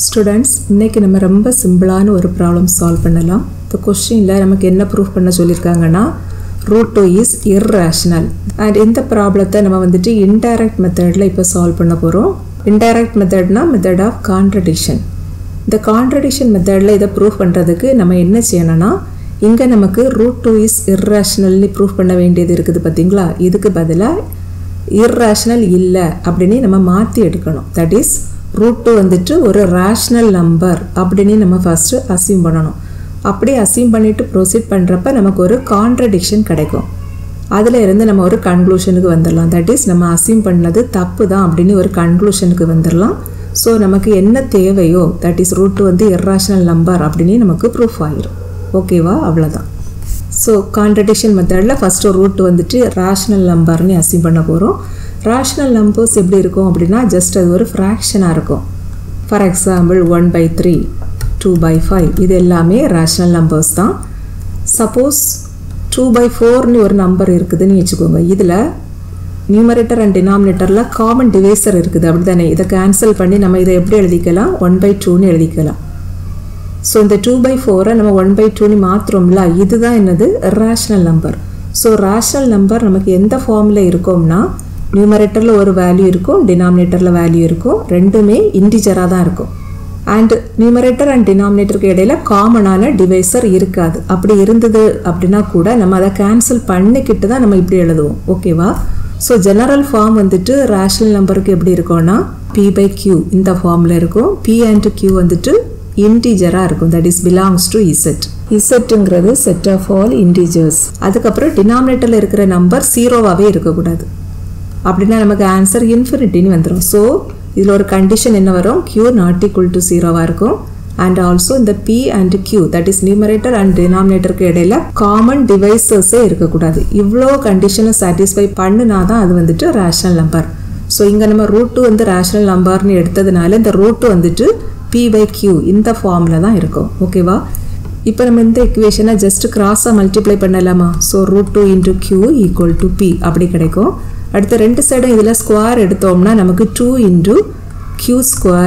Students, இன்னைக்கு நம்ம ரொம்ப சிம்பிளான ஒரு ப்ராப்ளம் சால்வ் பண்ணலாம். இந்த क्वेश्चनல நமக்கு என்ன ப்ரூஃப் பண்ண சொல்லிருக்காங்கன்னா √2 is irrational. and இந்த ப்ராப்ளத்தை நம்ம வந்துட்டு indirect methodல இப்ப சால்வ் பண்ண போறோம். indirect methodனா method of contradiction. இந்த contradiction methodல இத ப்ரூஃப் பண்றதுக்கு நம்ம என்ன செய்யணும்னா இங்க நமக்கு √2 is irrationalனு ப்ரூஃப் பண்ண வேண்டியது இருக்குது பாத்தீங்களா? இதுக்கு பதிலா irrational இல்ல அப்படினே நம்ம மாத்தி எடுக்கணும். that is √2 வந்துட்டு ஒரு rational number அப்படினே நம்ம ஃபர்ஸ்ட் அஸ்யூம் பண்ணனும். அப்படி அஸ்யூம் பண்ணிட்டு ப்ரோசீட் பண்றப்ப நமக்கு ஒரு கான்ட்ரடிக்ஷன் கிடைக்கும். அதுல இருந்து நம்ம ஒரு கன்க்ளூஷனுக்கு வந்துறலாம். that is நம்ம அஸ்யூம் பண்ணது தப்பு தான் அப்படினே ஒரு கன்க்ளூஷனுக்கு வந்துறலாம். சோ நமக்கு என்ன தேவையோ that is √2 வந்து irrational number அப்படினே நமக்கு ப்ரூஃப் ஆயிரும். ஓகேவா? அவ்வளவுதான். சோ கான்ட்ரடிக்ஷன் மெத்தட்ல ஃபர்ஸ்ட் √2 வந்துட்டு rational numberனு அஸ்யூம் பண்ண போறோம். rational numbers எப்படி இருக்கும் அப்படினா just அது ஒரு fraction-ஆ இருக்கும். for example 1/3 2/5 இது எல்லாமே rational numbers தான். suppose 2/4 னு ஒரு நம்பர் இருக்குதுன்னு வெச்சுக்கோங்க. இதுல numerator and denominatorல common divisor இருக்குது அப்படிதானே? இத கேன்சல் பண்ணி நம்ம இத எப்படி எழுதிக்கலாம்? 1/2 னு எழுதிக்கலாம். சோ இந்த 2/4 நம்ம 1/2 னு மாத்துறோம்ல, இதுதான் என்னது? rational number. So rational number நமக்கு எந்த ஃபார்ம்ல இருக்கும்னா numeratorல ஒரு வேல்யூ இருக்கும், denominatorல வேல்யூ இருக்கும், ரெண்டுமே இன்டிஜரா தான் இருக்கும். and numerator and denominatorக்கு இடையில காமனான டிவைசர் இருக்காது. அப்படி இருந்தது அப்படினா கூட நம்ம அத கேன்சல் பண்ணிக்கிட்டு தான் நம்ம இப்படி எழுதுவோம். ஓகேவா? சோ ஜெனரல் ஃபார்ம் வந்துட்டு rational numberக்கு எப்படி இருக்கும்னா p/q இந்த ஃபார்ம்ல இருக்கும். p and q வந்துட்டு இன்டிஜரா இருக்கும். that is belongs to z. zங்கிறது set of all integers. அதுக்கு அப்புறம் denominatorல இருக்கிற நம்பர் ஜீரோவாவே இருக்க கூடாது. அப்படினா நமக்கு ஆன்சர் இன்ஃபினிட்டி னு வந்துரும். சோ இதுல ஒரு கண்டிஷன் என்ன வரும்? q not equal to 0வா இருக்கும். and also இந்த p and q that is numerator and denominator க்கு இடையில காமன் டிவைசர்ஸ் இருக்க கூடாது. இவ்ளோ கண்டிஷனை satisfy பண்ணுனா தான் அது வந்துட்டு rational number. சோ இங்க நம்ம √2 வந்து rational numberனு எடுத்ததனால இந்த √2 வந்துட்டு p/q இந்த ஃபார்ம்ல தான் இருக்கும். ஓகேவா? இப்போ நம்ம இந்த ஈக்குவேஷனை ஜஸ்ட் கிராஸா மல்டிப்ளை பண்ணலாமா? சோ √2 * q = p அப்படி கிடைக்கும். அடுத்து ரெண்டு சைடும் இதல ஸ்கொயர் எடுத்தோம்னா நமக்கு 2 * q²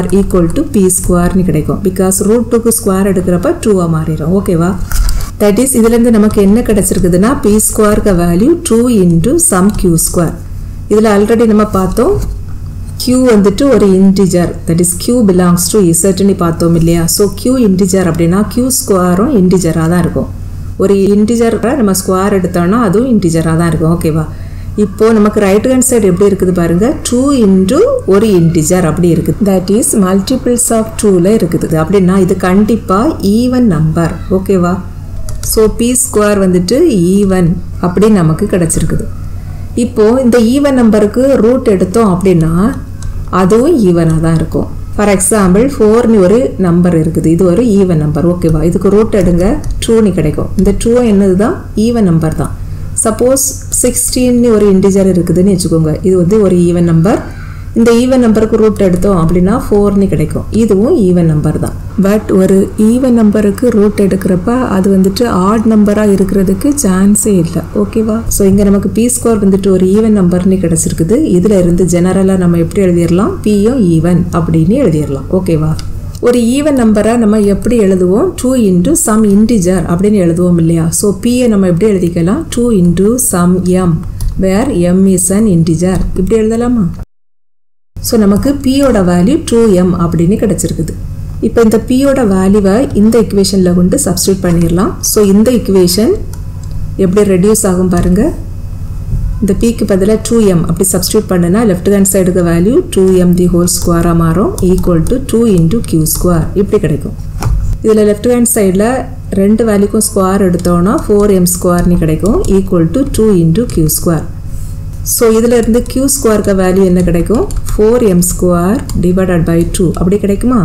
= p² னு கிடைக்கும். because √2 க்கு ஸ்கொயர் எடுக்கறப்ப 2 ஆ மாறிரும். ஓகேவா? that is இதில இருந்து நமக்கு என்ன கிடைச்சிருக்குதுனா p² க்கு வேல்யூ 2 * some q². இதில ஆல்ரெடி நம்ம பார்த்தோம் q வந்துட்டு ஒரு integer, that is q belongs to z னு பார்த்தோம் இல்லையா? சோ q இன்டிஜர் அப்படினா q² இன்டிஜரா தான் இருக்கும். ஒரு இன்டிஜரை நம்ம ஸ்கொயர் எடுத்தோம்னா அதுவும் இன்டிஜரா தான் இருக்கும். ஓகேவா? இப்போ நமக்கு ரைட் ஹேண்ட் சைடு எப்படி இருக்குது பாருங்க. 2 * ஒரு இன்டிஜர் அப்படி இருக்குது. that is multiples of 2 ல இருக்குது. அப்படினா இது கண்டிப்பா ஈவன் நம்பர். ஓகேவா? சோ p² வந்துட்டு ஈவன் அப்படி நமக்கு கிடைச்சிருக்குது. இப்போ இந்த ஈவன் நம்பருக்கு ரூட் எடுத்தோம் அப்படினா அதுவும் ஈவனா தான் இருக்கும். for example 4 னு ஒரு நம்பர் இருக்குது. இது ஒரு ஈவன் நம்பர். ஓகேவா? இதுக்கு ரூட் எடுங்க 2 னு கிடைக்கும். இந்த 2 என்னதுதான்? ஈவன் நம்பர் தான். சப்போஸ் 16 னு ஒரு இன்டிஜர் இருக்குதுன்னு வெச்சுக்கோங்க. இது வந்து ஒரு ஈவன் நம்பர். இந்த ஈவன் நம்பருக்கு ரூட் எடுத்தோம் அப்படினா 4 னு கிடைக்கும். இதுவும் ஈவன் நம்பர் தான். பட் ஒரு ஈவன் நம்பருக்கு ரூட் எடுக்கறப்ப அது வந்துட்டு ஆட் நம்பரா இருக்குிறதுக்கு சான்ஸே இல்ல. ஓகேவா? சோ இங்க நமக்கு p² வந்துட்டு ஒரு ஈவன் நம்பர்னு கிடைச்சிருக்குது. இதுல இருந்து ஜெனரலா நம்ம எப்படி எழுதிரலாம்? p யும் ஈவன் அப்படினு எழுதிரலாம். ஓகேவா? ஒரு ஈவன் நம்பரை நம்ம எப்படி எழுதுவோம்? 2 * some integer அப்படினு எழுதுவோம் இல்லையா? சோ p யை நம்ம எப்படி எழுதிக்கலாம்? 2 * some m where m is an integer. இப்படி எழுதலாமா? சோ நமக்கு p யோட வேல்யூ 2m அப்படினு கிடைச்சிருக்குது. இப்போ இந்த p யோட வேல்யூவை இந்த ஈக்குவேஷன்ல கொண்டு சப்ஸ்டிட்யூட் பண்ணிரலாம். சோ இந்த ஈக்குவேஷன் எப்படி ரெடியூஸ் ஆகும் பாருங்க. இந்த p க்கு பதிலா 2m அப்படி சப்ஸ்டிட்யூட் பண்ணனா லெஃப்ட் ஹேண்ட் சைடுக்கு வேல்யூ 2m² ஆ மாறும் = 2 * q². இப்படி கிடைக்கும். இதுல லெஃப்ட் ஹேண்ட் சைடுல ரெண்டு வேல்யூக்கும் ஸ்கொயர் எடுத்தோம்னா 4m² னு கிடைக்கும் = 2 * q². சோ இதுல இருந்து q² க்கு வேல்யூ என்ன கிடைக்கும்? 4m² / 2 அப்படி கிடைக்குமா?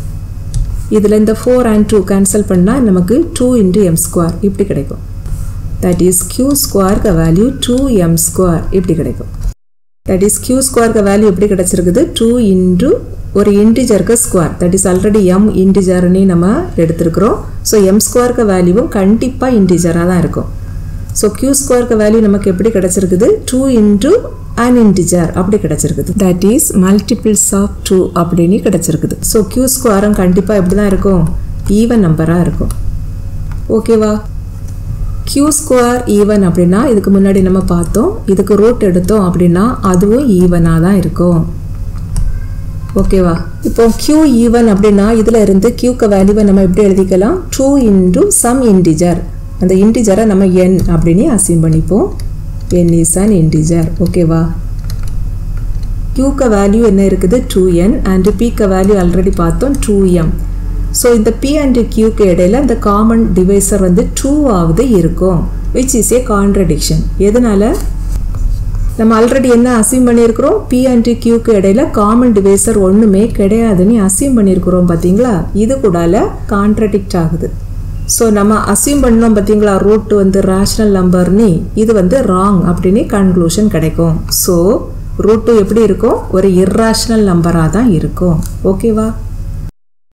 இதுல இந்த 4 and 2 கேன்சல் பண்ணா நமக்கு 2 * m² இப்படி கிடைக்கும். that is q² க்கு வேல்யூ 2m² இப்படி கிடைக்கும். that is q² க்கு வேல்யூ எப்படி கிடைச்சிருக்குது? 2 * ஒரு இன்டிஜருக்கு square. that is already m இன்டிஜர்னு நம்ம எடுத்துக்கிறோம். சோ m² க்கு வேல்யூவும் கண்டிப்பா இன்டிஜரா தான் இருக்கும். ஸோ q ஸ்கொயருக்கு வேல்யூ நமக்கு எப்படி கிடச்சிருக்குது 2 into an integer அப்படி கிடச்சிருக்குது. தட் இஸ் மல்டிபிள்ஸ் ஆஃப் 2 அப்படின்னு கிடச்சிருக்குது. ஸோ q ஸ்கொயரும் கண்டிப்பாக எப்படி தான் இருக்கும், ஈவன் நம்பராக இருக்கும். ஓகேவா? q ஸ்கொயர் ஈவன் அப்படின்னா இதுக்கு முன்னாடி நம்ம பார்த்தோம், இதுக்கு ரூட் எடுத்தோம் அப்படின்னா அதுவும் ஈவனாக தான் இருக்கும். ஓகேவா? இப்போ q ஈவன் அப்படின்னா இதில் இருந்து qக்கு வேல்யூவை நம்ம எப்படி எழுதிக்கலாம், 2 into some integer. அந்த இன்டிஜரை நம்ம n அப்படின்னு அசியூம் பண்ணிப்போம். n is an integer. ஓகேவா? qக்கு வேல்யூ என்ன இருக்குது 2n and pக்கு வேல்யூ ஆல்ரெடி பார்த்தோம் 2m. ஸோ இந்த p and qக்கு இடையில இந்த காமன் டிவைசர் வந்து 2 ஆவது இருக்கும், which is a contradiction. எதனால? நம்ம ஆல்ரெடி என்ன அசியூம் பண்ணியிருக்கிறோம், p and qக்கு இடையில காமன் டிவைசர் ஒன்றுமே கிடையாதுன்னு அசியூம் பண்ணியிருக்கிறோம். பார்த்தீங்களா? இது கூடால கான்ட்ரடிக்ட் ஆகுது. ஸோ நம்ம அசியூம் பண்ணோம் பார்த்தீங்களா, ரூட் வந்து ரேஷனல் நம்பர்னு, இது வந்து ராங் அப்படின்னு கன்க்ளூஷன் கிடைக்கும். ஸோ ரூட் 2 எப்படி இருக்கும், ஒரு இர்ரேஷனல் நம்பராக தான் இருக்கும். ஓகேவா?